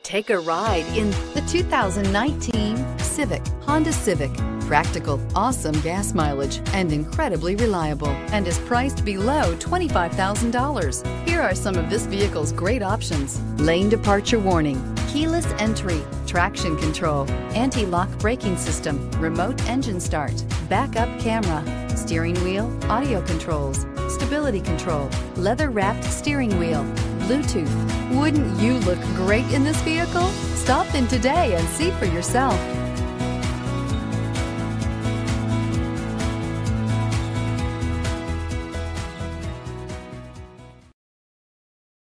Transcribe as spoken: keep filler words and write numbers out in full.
Take a ride in the two thousand nineteen Civic, Honda Civic. Practical, awesome gas mileage, and incredibly reliable, and is priced below twenty-five thousand dollars. Here are some of this vehicle's great options: lane departure warning, keyless entry, traction control, anti-lock braking system, remote engine start, backup camera, steering wheel audio controls, stability control, leather-wrapped steering wheel, Bluetooth. Wouldn't you look great in this vehicle? Stop in today and see for yourself.